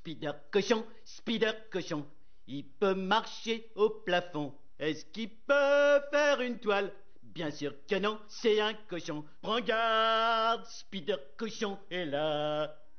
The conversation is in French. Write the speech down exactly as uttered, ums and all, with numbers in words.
Spider cochon, Spider cochon, il peut marcher au plafond. Est-ce qu'il peut faire une toile? Bien sûr que non, c'est un cochon. Prends garde, Spider cochon est là.